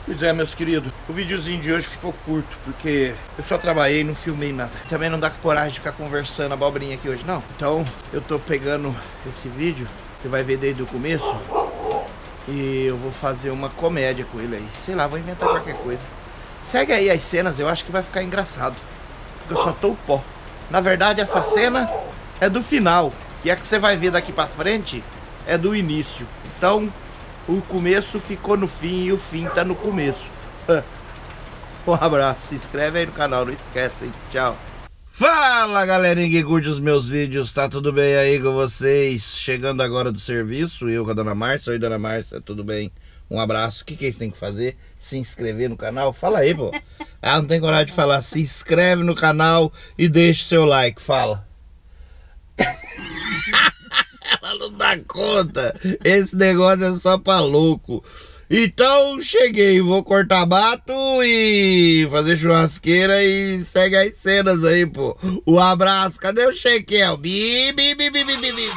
Pois é, meus queridos, o videozinho de hoje ficou curto, porque eu só trabalhei e não filmei nada. Também não dá coragem de ficar conversando abobrinha aqui hoje, não. Então, eu tô pegando esse vídeo, você vai ver desde o começo, e eu vou fazer uma comédia com ele aí. Sei lá, vou inventar qualquer coisa. Segue aí as cenas, eu acho que vai ficar engraçado, porque eu só tô o pó. Na verdade, essa cena é do final, e a que você vai ver daqui pra frente é do início. Então, o começo ficou no fim e o fim tá no começo. Um abraço, se inscreve aí no canal, não esquece, hein? Tchau. Fala, galerinha que curte os meus vídeos, tá tudo bem aí com vocês? Chegando agora do serviço, eu com a Dona Márcia. Oi, Dona Márcia, tudo bem? Um abraço. O que eles têm que fazer? Se inscrever no canal? Fala aí, pô. Ah, não tem coragem de falar. Se inscreve no canal e deixa o seu like. Fala. Ela não dá conta. Esse negócio é só pra louco. Então cheguei, vou cortar mato e fazer churrasqueira e segue as cenas aí, pô. Um abraço. Cadê o Shekel? Bi, bi, bi, bi, bi, bi, bi.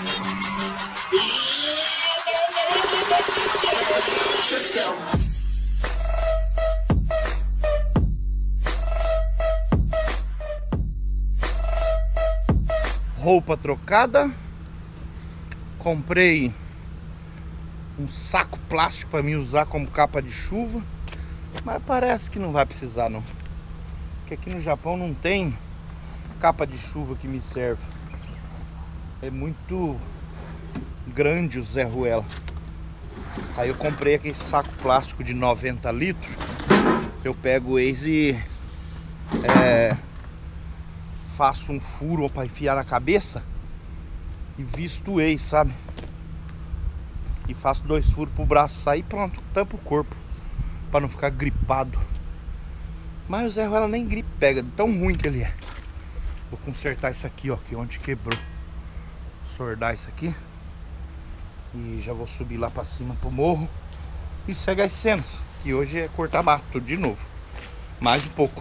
Roupa trocada. Comprei um saco plástico para mim usar como capa de chuva, mas parece que não vai precisar não, porque aqui no Japão não tem capa de chuva que me serve. É muito grande o Zé Ruela. Aí eu comprei aquele saco plástico de 90 litros. Eu pego eles e faço um furo para enfiar na cabeça e visto o ex, sabe? E faço 2 furos pro braço sair e pronto, tampa o corpo pra não ficar gripado. Mas o Zé Ruela nem gripe pega, de tão ruim que ele é. Vou consertar isso aqui, ó, que onde quebrou. Sordar isso aqui. E já vou subir lá pra cima pro morro e segue as cenas, que hoje é cortar mato de novo. Mais um pouco.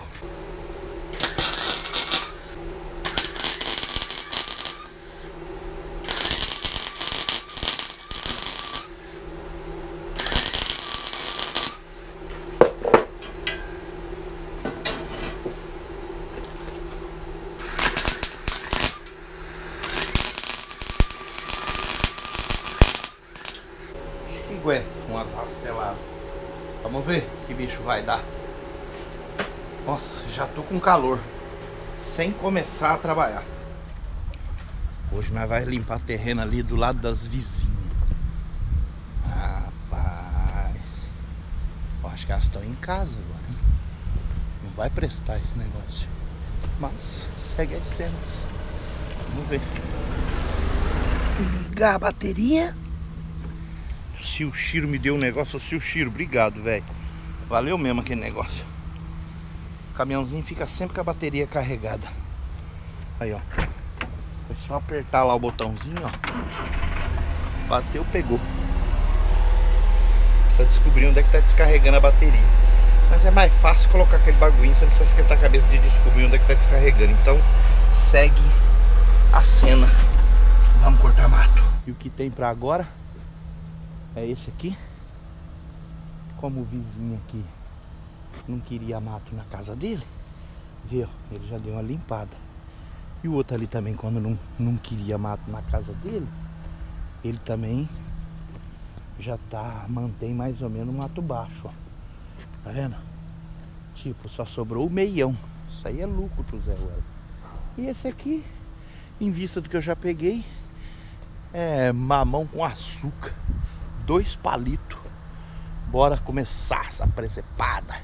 Aguenta umas rasteladas. Vamos ver que bicho vai dar. Nossa, já tô com calor sem começar a trabalhar. Hoje nós vamos limpar terreno ali do lado das vizinhas. Rapaz, eu acho que elas estão em casa agora, hein? Não vai prestar esse negócio. Mas segue as cenas. Vamos ver. Ligar a bateria. Se o Chiro me deu um negócio, se o Chiro, obrigado, velho. Valeu mesmo aquele negócio. O caminhãozinho fica sempre com a bateria carregada. Aí, ó. Foi só apertar lá o botãozinho, ó. Bateu, pegou. Precisa descobrir onde é que tá descarregando a bateria. Mas é mais fácil colocar aquele bagulho, você não precisa esquentar a cabeça de descobrir onde é que tá descarregando. Então, segue a cena. Vamos cortar mato. E o que tem pra agora é esse aqui. Como o vizinho aqui não queria mato na casa dele, viu? Ele já deu uma limpada. E o outro ali também, quando não queria mato na casa dele, ele também já mantém mais ou menos um mato baixo, ó. Tá vendo? Tipo, só sobrou o meião. Isso aí é lucro pro Zé Ruela. E esse aqui, em vista do que eu já peguei, é mamão com açúcar. 2 palitos. Bora começar essa precepada.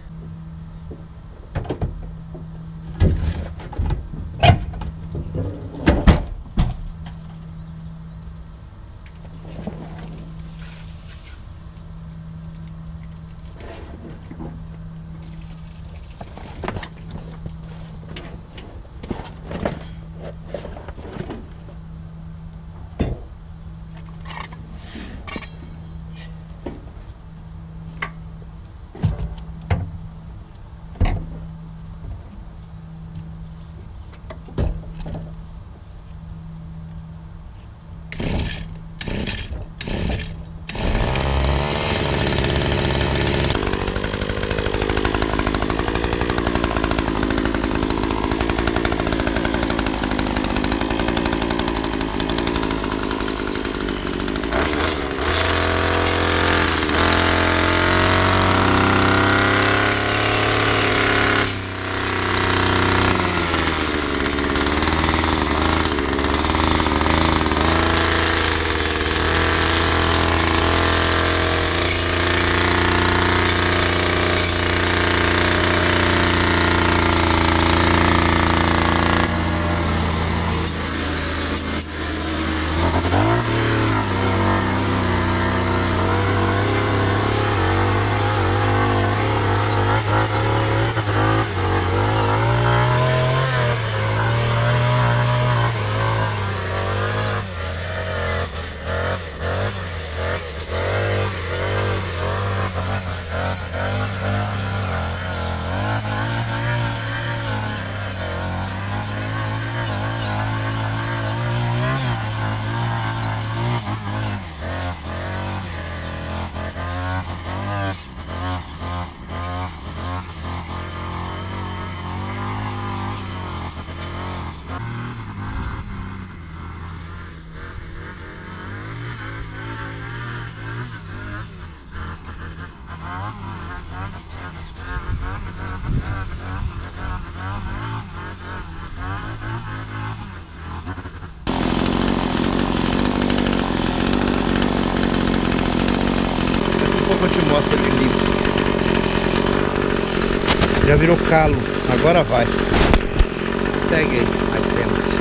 Já virou calo, agora vai. Segue aí as cenas.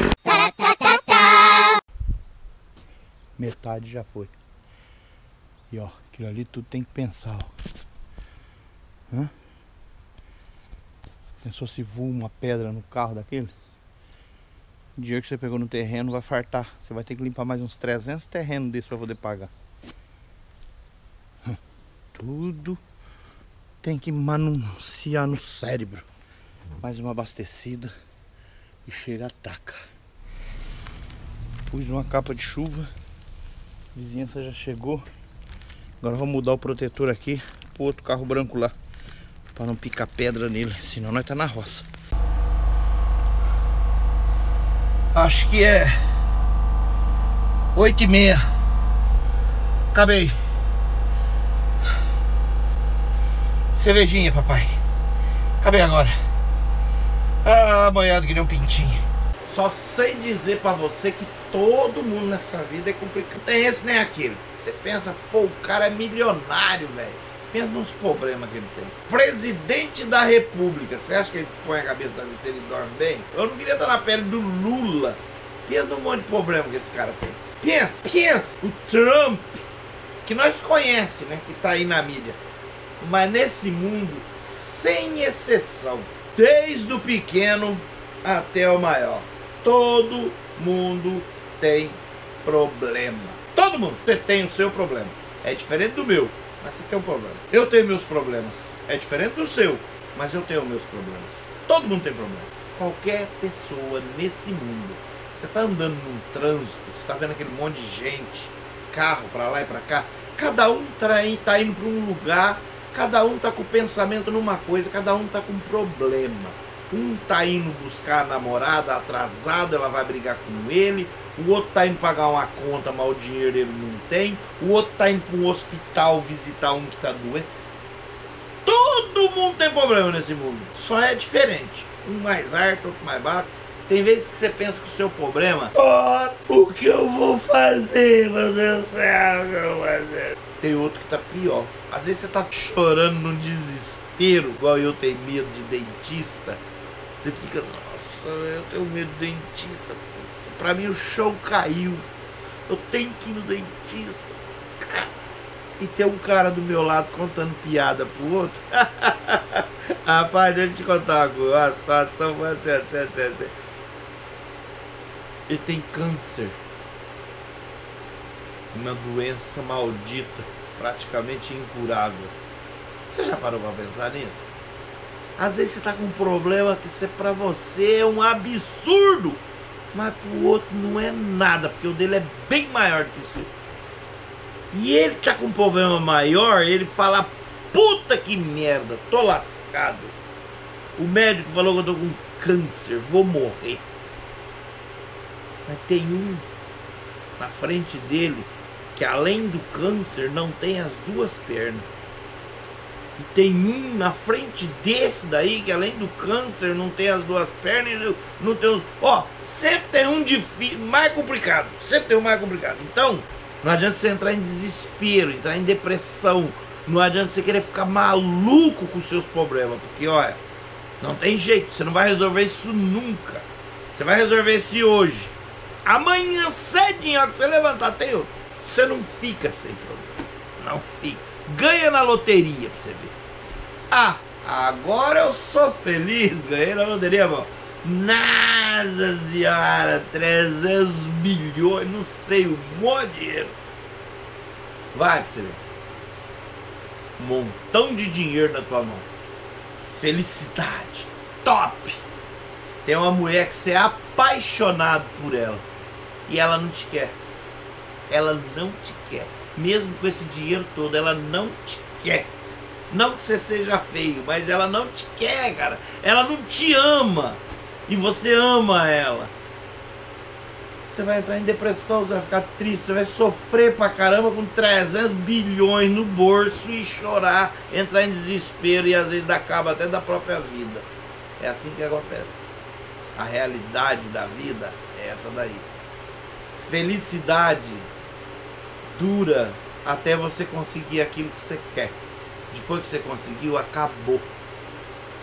Metade já foi. E ó, aquilo ali tudo tem que pensar, ó. Hã? Pensou se voa uma pedra no carro daquele? O dinheiro que você pegou no terreno vai fartar. Você vai ter que limpar mais uns 300 terrenos desse pra poder pagar. Tudo tem que manunciar no cérebro. Mais uma abastecida e chega, ataca. Pus uma capa de chuva. A vizinhança já chegou. Agora vou mudar o protetor aqui pro outro carro branco lá, pra não picar pedra nele, senão nós tá na roça. Acho que é 8h30. Acabei. Cervejinha, papai. Acabei agora. Ah, banhado que nem um pintinho. Só sei dizer pra você que todo mundo nessa vida é complicado. Tem esse nem aquele. Você pensa, pô, o cara é milionário, velho. Pensa nos problemas que ele tem. Presidente da República. Você acha que ele põe a cabeça da vez ele dorme bem? Eu não queria estar na pele do Lula. Pensa num monte de problema que esse cara tem. Pensa. O Trump, que nós conhecemos, né? Que tá aí na mídia. Mas nesse mundo, sem exceção, desde o pequeno até o maior, todo mundo tem problema. Todo mundo tem o seu problema. É diferente do meu, mas você tem um problema. Eu tenho meus problemas. É diferente do seu, mas eu tenho meus problemas. Todo mundo tem problema. Qualquer pessoa nesse mundo. Você tá andando num trânsito, você tá vendo aquele monte de gente, carro pra lá e pra cá. Cada um tá indo pra um lugar. Cada um tá com o pensamento numa coisa, cada um tá com um problema. Um tá indo buscar a namorada atrasado, ela vai brigar com ele. O outro tá indo pagar uma conta, mas o dinheiro ele não tem. O outro tá indo para um hospital visitar um que tá doente. Todo mundo tem problema nesse mundo. Só é diferente. Um mais alto, outro mais baixo. Tem vezes que você pensa que o seu problema... Oh, o que eu vou fazer, meu Deus do céu, o que eu vou fazer? Tem outro que tá pior. Às vezes você tá chorando no desespero, igual eu tenho medo de dentista. Você fica, nossa, eu tenho medo de dentista. Pra mim o show caiu. Eu tenho que ir no dentista. E tem um cara do meu lado contando piada pro outro. Rapaz, deixa eu te contar uma situação. Ele tem câncer. Uma doença maldita, praticamente incurável. Você já parou pra pensar nisso? Às vezes você tá com um problema que pra você é um absurdo, mas pro outro não é nada, porque o dele é bem maior que o seu. E ele tá com um problema maior, ele fala, puta que merda, tô lascado. O médico falou que eu tô com câncer, vou morrer. Mas tem um na frente dele que além do câncer não tem as duas pernas. E tem um na frente desse daí que além do câncer não tem as duas pernas e não tem... Ó, sempre tem um difícil, mais complicado. Sempre tem um mais complicado. Então, não adianta você entrar em desespero, entrar em depressão. Não adianta você querer ficar maluco com os seus problemas. Porque, olha, não tem jeito. Você não vai resolver isso nunca. Você vai resolver isso hoje. Amanhã cedinho, ó, que você levantar, tem outro. Você não fica sem problema. Não fica. Ganha na loteria pra você ver. Ah, agora eu sou feliz. Ganhei na loteria, mano. Nossa senhora, 300 bilhões, não sei, um monte de dinheiro. Vai pra você ver. Um montão de dinheiro na tua mão. Felicidade. Top. Tem uma mulher que você é apaixonado por ela e ela não te quer. Ela não te quer. Mesmo com esse dinheiro todo, ela não te quer. Não que você seja feio, mas ela não te quer, cara. Ela não te ama. E você ama ela. Você vai entrar em depressão, você vai ficar triste, você vai sofrer pra caramba com 300 bilhões no bolso e chorar, entrar em desespero e às vezes acaba até da própria vida. É assim que acontece. A realidade da vida é essa daí. Felicidade dura até você conseguir aquilo que você quer. Depois que você conseguiu, acabou.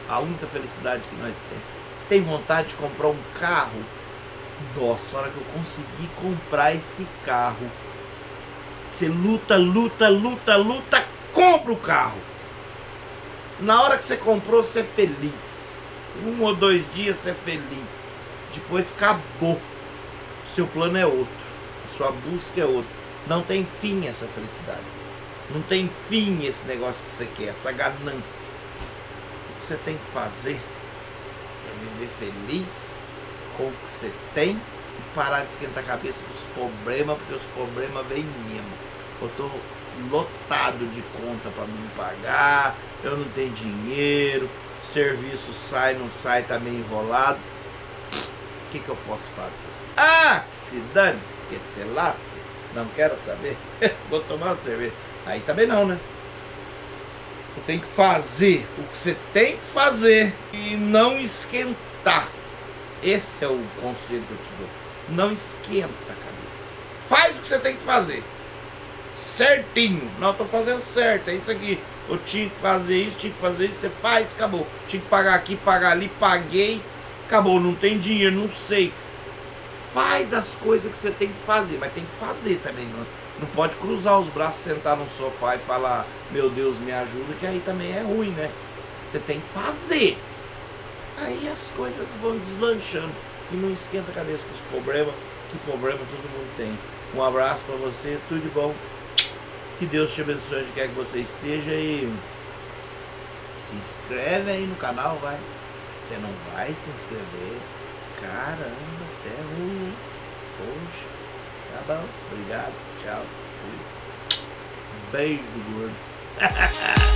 A única felicidade que nós temos. Tem vontade de comprar um carro? Nossa, a hora que eu conseguir comprar esse carro, você luta, compra o carro. Na hora que você comprou, você é feliz. 1 ou 2 dias você é feliz. Depois acabou. Seu plano é outro. Sua busca é outra. Não tem fim essa felicidade. Não tem fim esse negócio que você quer, essa ganância. O que você tem que fazer é viver feliz com o que você tem e parar de esquentar a cabeça com os problemas, porque os problemas vêm mesmo. Eu tô lotado de conta para me pagar, eu não tenho dinheiro, o serviço sai, não sai, tá meio enrolado. O que eu posso fazer? Ah, que se dane, que se lasque, não quero saber, vou tomar uma cerveja. Aí também não, né? Você tem que fazer o que você tem que fazer e não esquentar. Esse é o conselho que eu te dou. Não esquenta a cabeça. Faz o que você tem que fazer. Certinho. Não, eu tô fazendo certo. É isso aqui. Eu tinha que fazer isso, Você faz, acabou. Tinha que pagar aqui, pagar ali, paguei. Acabou. Não tem dinheiro, não sei. Faz as coisas que você tem que fazer. Mas tem que fazer também. Não pode cruzar os braços, sentar no sofá e falar: meu Deus, me ajuda. Que aí também é ruim, né? Você tem que fazer. Aí as coisas vão deslanchando. E não esquenta a cabeça com os problemas. Que problema todo mundo tem. Um abraço pra você, tudo de bom. Que Deus te abençoe onde quer que você esteja. E se inscreve aí no canal, vai. Você não vai se inscrever? Caramba, você é ruim, hein? Poxa, tá bom. Obrigado, tchau. Fui. Beijo do gordo.